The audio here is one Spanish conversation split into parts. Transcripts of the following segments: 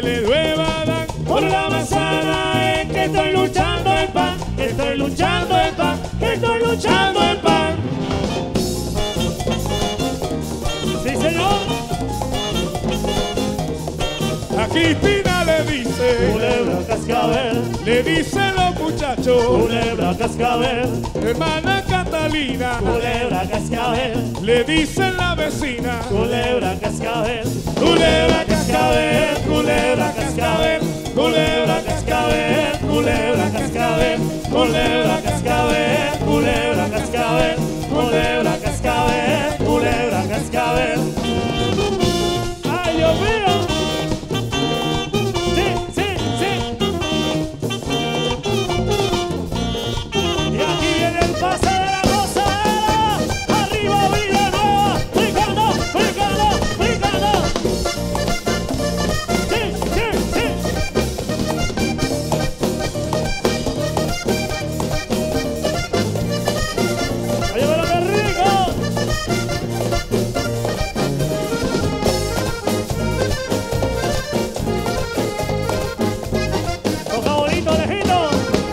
le llueva dan. Por la manzana es que estoy luchando el pan, que estoy luchando el pan, que estoy luchando el pan. Sí, señor. A Cristina le dice, Culebra cascabel, le dicen los muchachos, culebra cascabel, hermana Catalina, culebra cascabel, le dicen la vecina, culebra cascabel, culebra cascabel, culebra cascabel, culebra cascabel, culebra cascabel, culebra cascabel, culebra cascabel, culebra cascabel, culebra cascabel. ¡Ay, Dios mío! Sí, sí, sí. Y aquí viene el pase de la gozadera. Arriba Villanueva, brincando, brincando, brincando. Sí, sí, sí. Oye, pero qué rico. Toca bonito, Alejito.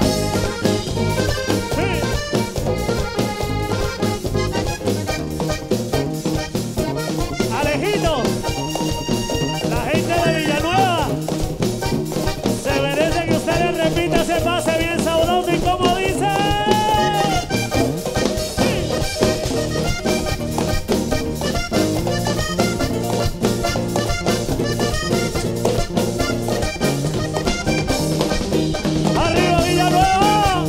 Sí. Alejito, la gente de Villanueva se merece que usted le repita ese pase bien sabroso y como dice. ¡Arriba Villanueva!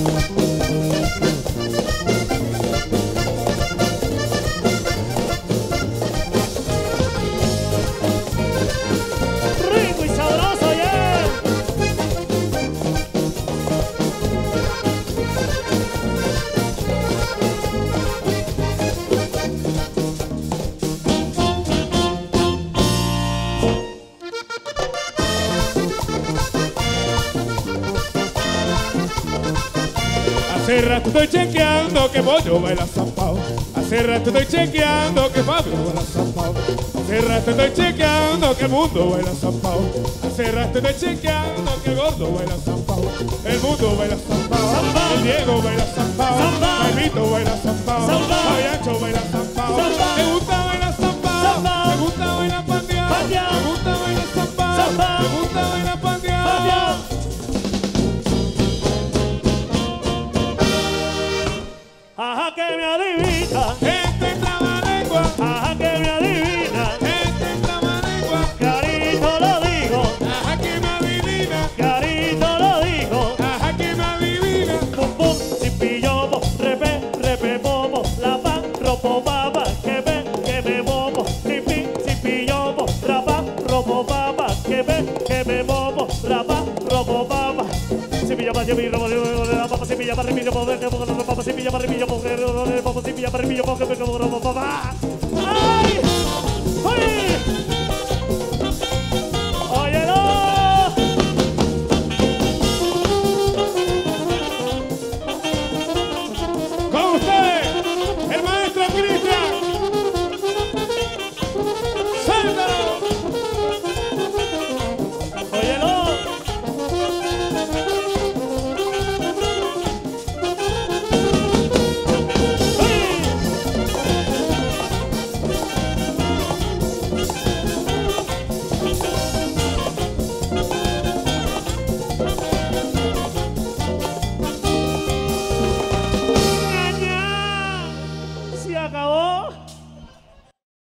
Rico y sabroso, yeah. Hace rato estoy chequeando que Pollo baila zampao. Hace rato estoy chequeando que Fabio baila zampao. Hace rato estoy chequeando que el mundo baila zampao. Hace rato estoy chequeando que el gordo baila zampao. El mundo baila zampao. Zampao. El Diego baila zampao. Zampao. Jaimito baila zampao. Zampao. Fabiancho baila zampao. Zampao. Me gusta bailar zampao. Zampao. Me gusta bailar pandeado. Pandeado. Me gusta bailar zampao. Zampao. Me gusta bailar pandeado. Pandeado. Ajá que me adivina, Este trabalengua. ajá que me adivina, Este trabalengua. Carito lo dijo, Ajá que me adivina. Carito lo dijo. Ajá que me adivina. Pum pum, si pillomo, repe, repe bobo, la pa, ropo baba, que me bobo, si pillomo, rapa, ropo baba, que me bobo, rapa, ropo baba. Si pillaba, yo vi, robo, la papa, si pillaba, repillo, porque, papa, si pillaba, repillo, porque, papa, si pillaba, repillo, porque, robo, baba.